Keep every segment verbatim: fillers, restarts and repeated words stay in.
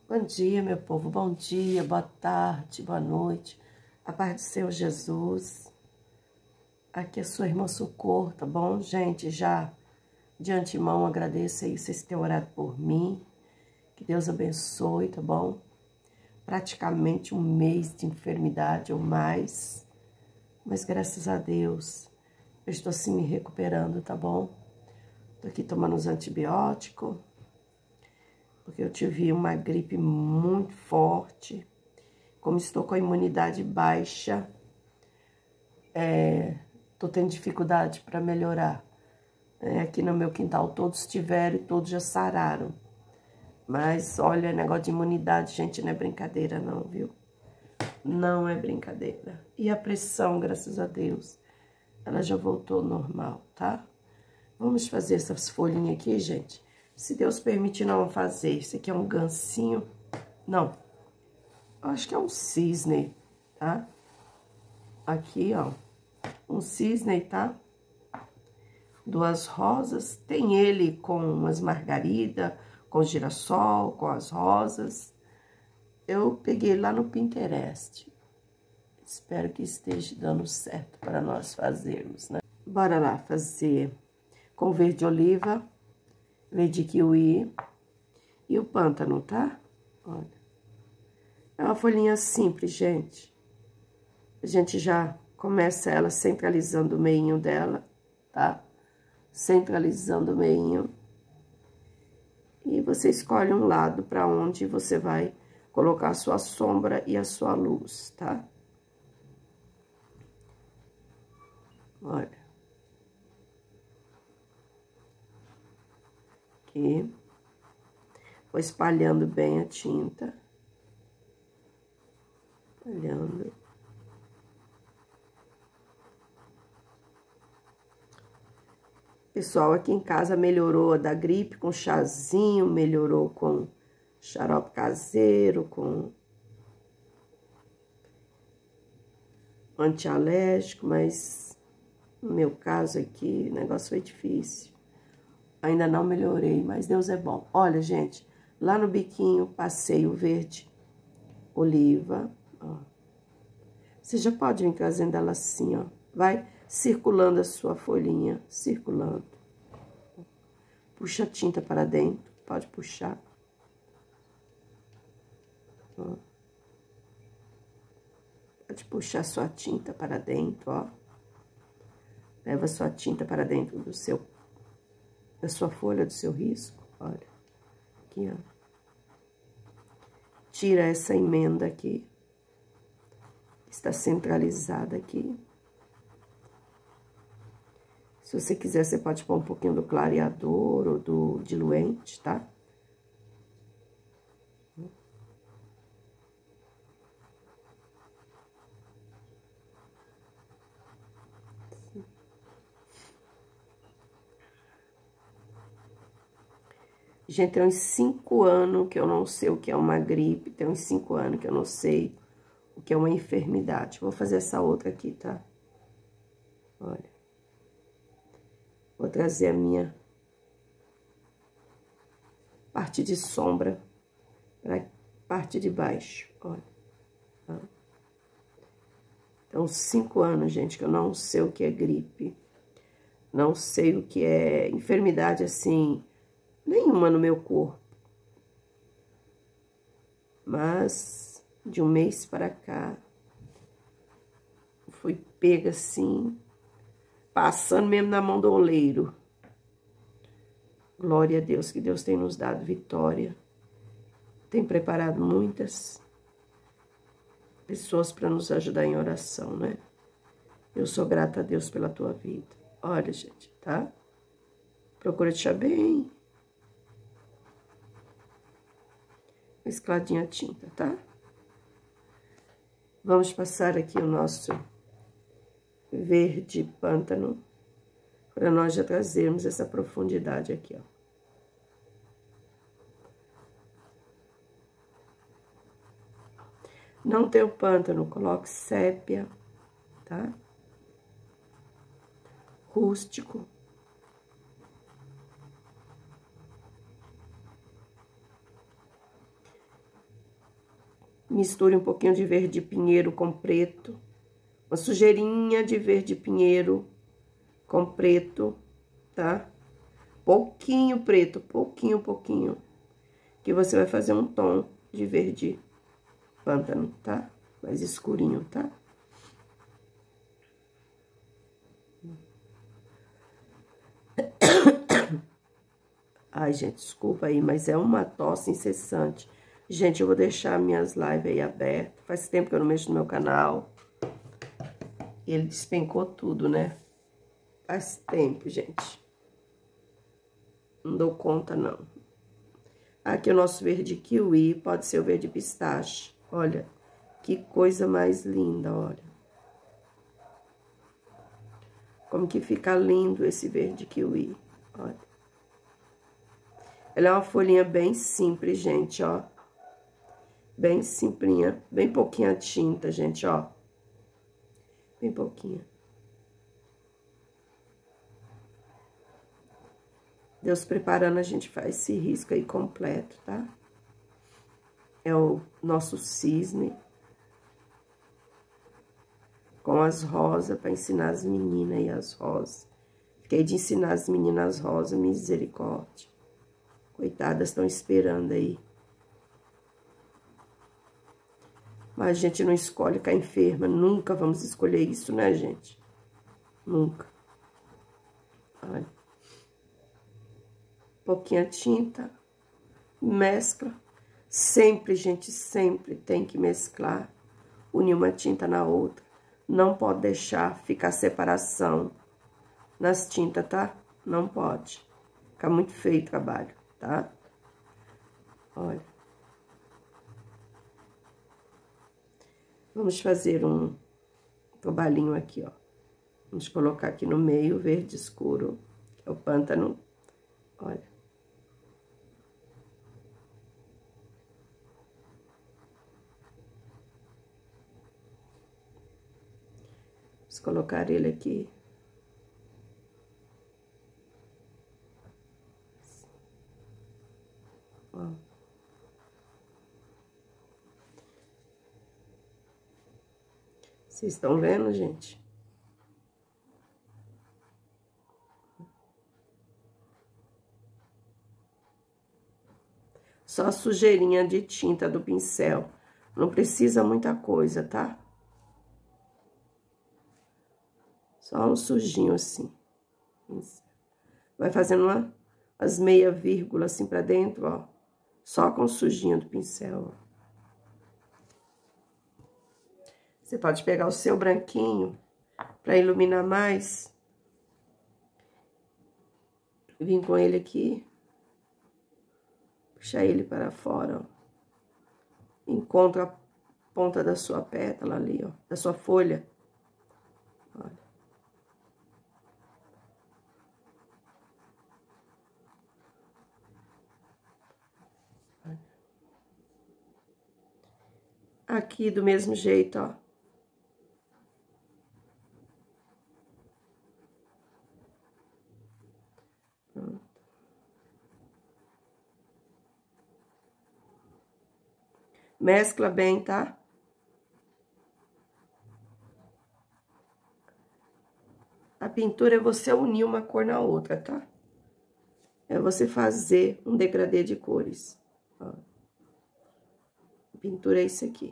Bom dia, meu povo. Bom dia, boa tarde, boa noite. A paz do Senhor Jesus. Aqui é sua irmã Socorro, tá bom? Gente, já de antemão agradeço aí vocês terem orado por mim. Que Deus abençoe, tá bom? Praticamente um mês de enfermidade ou mais. Mas graças a Deus, eu estou assim me recuperando, tá bom? Tô aqui tomando os antibióticos. Porque eu tive uma gripe muito forte. Como estou com a imunidade baixa, é, tô tendo dificuldade para melhorar. É, aqui no meu quintal todos tiveram e todos já sararam. Mas, olha, negócio de imunidade, gente, não é brincadeira não, viu? Não é brincadeira. E a pressão, graças a Deus, ela já voltou ao normal, tá? Vamos fazer essas folhinhas aqui, gente. Se Deus permitir, nós vamos fazer. Isso aqui é um gancinho. Não. Eu acho que é um cisne, tá? Aqui, ó. Um cisne, tá? Duas rosas. Tem ele com as margaridas, com girassol, com as rosas. Eu peguei lá no Pinterest. Espero que esteja dando certo para nós fazermos, né? Bora lá fazer com verde oliva, verde kiwi e o pântano, tá? Olha. É uma folhinha simples, gente. A gente já começa ela centralizando o meinho dela, tá? Centralizando o meinho. E você escolhe um lado para onde você vai colocar a sua sombra e a sua luz, tá? Olha. Aqui. Vou espalhando bem a tinta. Espalhando. Pessoal, aqui em casa melhorou da gripe com chazinho, melhorou com xarope caseiro, com antialérgico, mas no meu caso aqui, o negócio foi difícil. Ainda não melhorei, mas Deus é bom. Olha, gente, lá no biquinho passei o verde oliva, ó. Você já pode vir trazendo ela assim, ó. Vai circulando a sua folhinha, circulando. Puxa a tinta para dentro, pode puxar. Ó. Pode puxar sua tinta para dentro, ó. Leva sua tinta para dentro do seu, da sua folha, do seu risco, olha. Aqui, ó. Tira essa emenda aqui. Está centralizada aqui. Se você quiser, você pode pôr um pouquinho do clareador ou do diluente, tá? Gente, tem uns cinco anos que eu não sei o que é uma gripe, tem uns cinco anos que eu não sei o que é uma enfermidade. Vou fazer essa outra aqui, tá? Olha. Vou trazer a minha parte de sombra para a parte de baixo, olha. Tá? Então, cinco anos, gente, que eu não sei o que é gripe. Não sei o que é enfermidade, assim, nenhuma no meu corpo. Mas, de um mês para cá, fui pega assim, passando mesmo na mão do oleiro. Glória a Deus, que Deus tem nos dado vitória. Tem preparado muitas pessoas para nos ajudar em oração, né? Eu sou grata a Deus pela tua vida. Olha, gente, tá? Procura deixar bem mescladinha a tinta, tá? Vamos passar aqui o nosso verde pântano, para nós já trazermos essa profundidade aqui, ó. Não tem o pântano, coloque sépia, tá? Rústico. Misture um pouquinho de verde pinheiro com preto. Uma sujeirinha de verde pinheiro com preto, tá? Pouquinho preto, pouquinho, pouquinho. Que você vai fazer um tom de verde pântano, tá? Mais escurinho, tá? Ai, gente, desculpa aí, mas é uma tosse incessante. Gente, eu vou deixar minhas lives aí abertas. Faz tempo que eu não mexo no meu canal. E ele despencou tudo, né? Faz tempo, gente. Não dou conta, não. Aqui é o nosso verde kiwi, pode ser o verde pistache. Olha, que coisa mais linda, olha. Como que fica lindo esse verde kiwi, olha. Ela é uma folhinha bem simples, gente, ó. Bem simplinha, bem pouquinha tinta, gente, ó. Bem pouquinha. Deus preparando, a gente faz esse risco aí completo, tá? É o nosso cisne. Com as rosas, pra ensinar as meninas aí as rosas. Fiquei de ensinar as meninas as rosas, misericórdia. Coitadas, estão esperando aí. Mas a gente não escolhe ficar enferma. Nunca vamos escolher isso, né, gente? Nunca. Olha. Pouquinha tinta. Mescla. Sempre, gente, sempre tem que mesclar. Unir uma tinta na outra. Não pode deixar ficar separação nas tintas, tá? Não pode. Fica muito feio o trabalho, tá? Olha. Vamos fazer um trabalhinho aqui, ó. Vamos colocar aqui no meio, verde escuro, que é o pântano. Olha. Vamos colocar ele aqui. Ó. Vocês estão vendo, gente? Só sujeirinha de tinta do pincel. Não precisa muita coisa, tá? Só um sujinho assim. Vai fazendo uma, as meia vírgula assim pra dentro, ó. Só com o sujinho do pincel, ó. Você pode pegar o seu branquinho pra iluminar mais. Vim com ele aqui. Puxar ele para fora, ó. Encontra a ponta da sua pétala ali, ó. Da sua folha. Olha. Aqui do mesmo jeito, ó. Pronto. Mescla bem, tá? A pintura é você unir uma cor na outra, tá? É você fazer um degradê de cores. Ó. A pintura é isso aqui.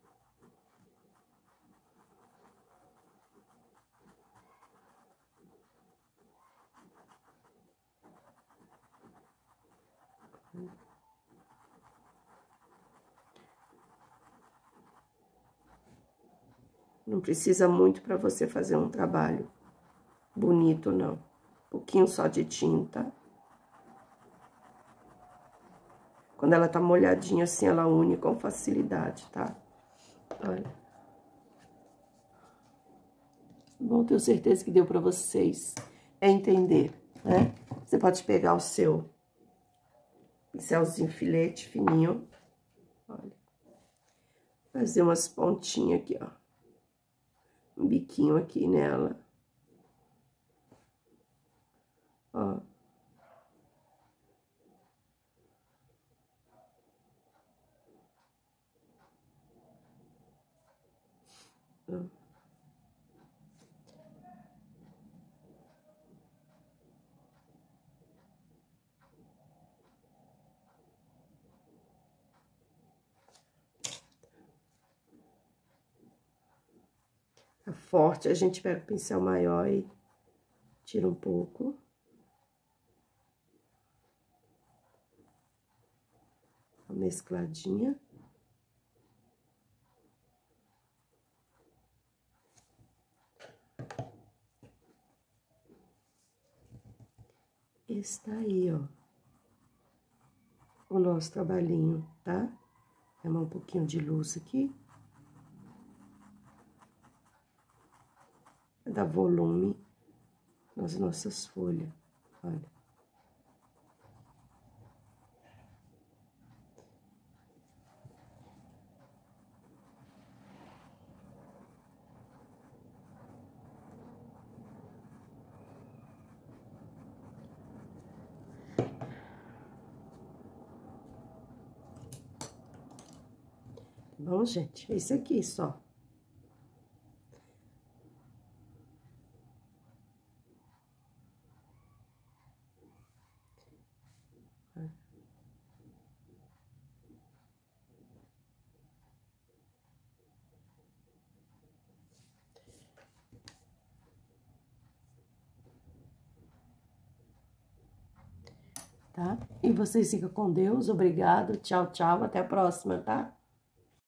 Não precisa muito para você fazer um trabalho bonito, não. Um pouquinho só de tinta. Quando ela tá molhadinha assim, ela une com facilidade, tá? Olha. Bom, tenho certeza que deu pra vocês entender, né? Você pode pegar o seu pincelzinho filete fininho. Olha. Fazer umas pontinhas aqui, ó. Um biquinho aqui nela. Ó. Tá forte, a gente pega o pincel maior e tira um pouco. Uma mescladinha. Está aí, ó, o nosso trabalhinho, tá? Vou um pouquinho de luz aqui. Vai dar volume nas nossas folhas, olha. Bom, gente, é isso aqui só. Tá? E vocês ficam com Deus, obrigado, tchau, tchau, até a próxima, tá?